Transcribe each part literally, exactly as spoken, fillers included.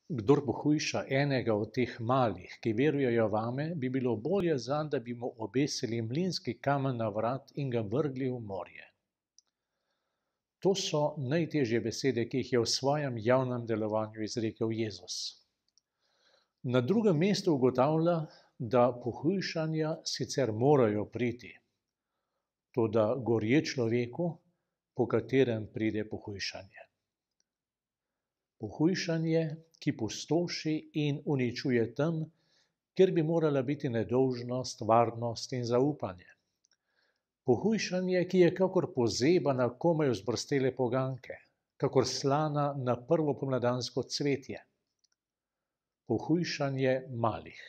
Kdor pohujša enega od teh malih, ki verujejo vame, bi bilo bolje zanj, da bi mu obesili mlinski kamen na vrat in ga vrgli v morje. To so najtežje besede, ki jih je v svojem javnem delovanju izrekel Jezus. Na drugem mestu ugotavlja, da pohujšanja sicer morajo priti, toda gorje človeku, po katerem pride pohujšanje. Pohujšanje, ki pustoši in uničuje tam, kjer bi morala biti nedolžnost, varnost in zaupanje. Pohujšanje, ki je kakor pozeba na komaj vzbrstele poganjke, kakor slana na prvo pomladansko cvetje. Pohujšanje malih.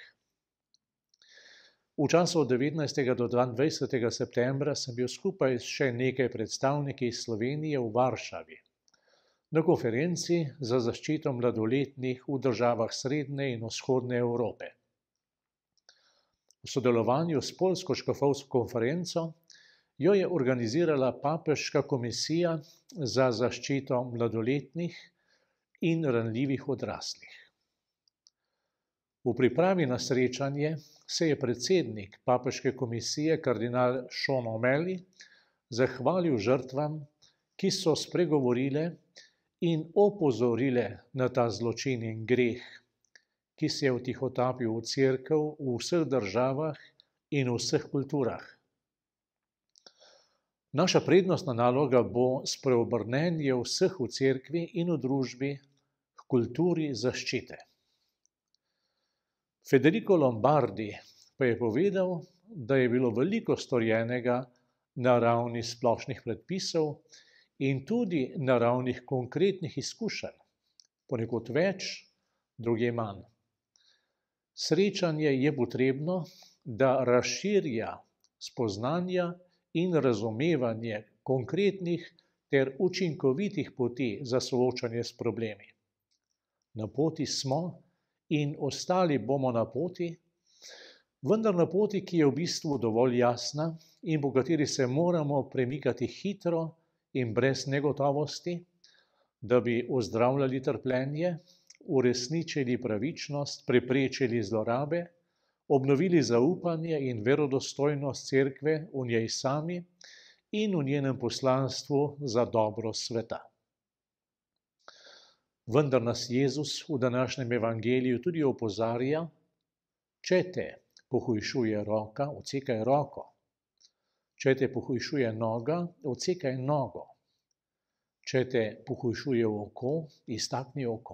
V času od devetnajstega do dvaindvajsetega septembra sem bil skupaj s še nekaj predstavniki iz Slovenije v Varšavi na konferenci za zaščito mladoletnih v državah srednje in vzhodne Evrope. V sodelovanju s Poljsko škofovsko konferenco jo je organizirala Papeška komisija za zaščito mladoletnih in ranljivih odraslih. V pripravi na srečanje se je predsednik Papeške komisije kardinal Sean O'Malley zahvalil žrtvam, ki so spregovorile in opozorile na ta zločin in greh, ki se je vtihotapil v cerkev v vseh državah in v vseh kulturah. Naša prednostna naloga bo spreobrnenje vseh v cerkvi in v družbi k kulturi zaščite. Federico Lombardi pa je povedal, da je bilo veliko storjenega na ravni splošnih predpisov in tudi na ravni konkretnih izkušenj, ponekod več, drugje manj. Srečanje je potrebno, da razširja spoznanja in razumevanje konkretnih ter učinkovitih poti za soočanje s problemi. Na poti smo in ostali bomo na poti, vendar na poti, ki je v bistvu dovolj jasna in po kateri se moramo premikati hitro in brez negotovosti, da bi ozdravljali trpljenje, uresničili pravičnost, preprečili zlorabe, obnovili zaupanje in verodostojnost cerkve v njej sami in v njenem poslanstvu za dobro sveta. Vendar nas Jezus v današnjem evangeliju tudi opozarja, če te pohujšuje roka, odsekaj roko. Če te pohujšuje noga, odsekaj nogo. Če te pohujšuje oko, iztakni oko.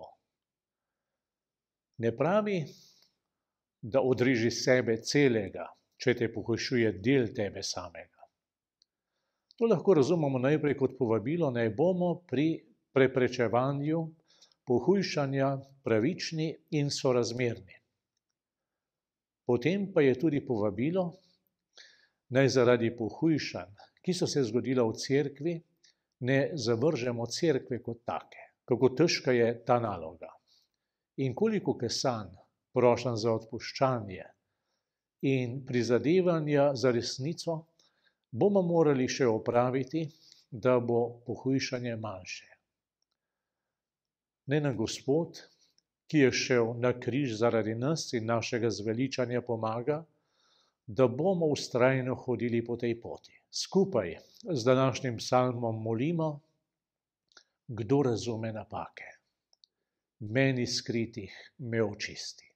Ne pravi, da odreži sebe celega, če te pohujšuje del tebe samega. To lahko razumemo najprej kot povabilo, naj bomo pri preprečevanju pohujšanja pravični in sorazmerni. Potem pa je tudi povabilo, naj zaradi pohujšanj, ki so se zgodila v cerkvi, ne zavržemo cerkve kot take. Kako težka je ta naloga. In koliko kesanj, prošenj za odpuščanje in prizadevanja za resnico bomo morali še opraviti, da bo pohujšanje manjše. Naj nam Gospod, ki je šel na križ zaradi nas in našega zveličanja, pomaga, da bomo vztrajno hodili po tej poti. Skupaj z današnjim psalmom molimo, kdo razume napake, meni skritih me očisti.